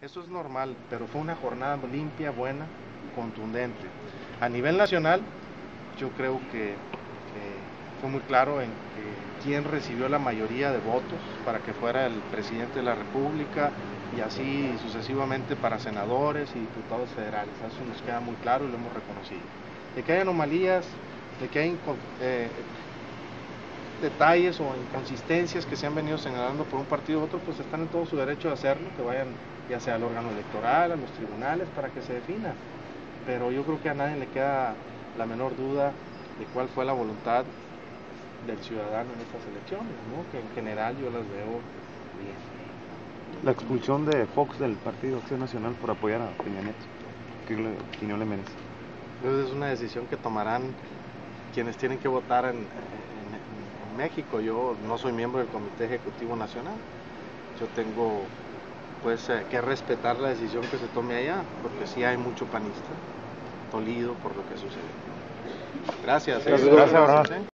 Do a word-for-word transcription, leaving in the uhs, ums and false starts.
Eso es normal, pero fue una jornada limpia, buena, contundente. A nivel nacional, yo creo que, que fue muy claro en que quién recibió la mayoría de votos para que fuera el presidente de la República y así sucesivamente para senadores y diputados federales. Eso nos queda muy claro y lo hemos reconocido. De que hay anomalías, de que hay eh, detalles o inconsistencias que se han venido señalando por un partido u otro, pues están en todo su derecho de hacerlo, que vayan ya sea al órgano electoral, a los tribunales, para que se defina. Pero yo creo que a nadie le queda la menor duda de cuál fue la voluntad del ciudadano en estas elecciones, ¿no? Que en general yo las veo bien. La expulsión de Fox del Partido Acción Nacional por apoyar a Peña Nieto, ¿qué le, opinión le merece? Entonces es una decisión que tomarán quienes tienen que votar en, en, en México. Yo no soy miembro del Comité Ejecutivo Nacional. Yo tengo pues eh, que respetar la decisión que se tome allá, porque sí hay mucho panista dolido por lo que sucedió. Gracias. Gracias, gracias, gracias.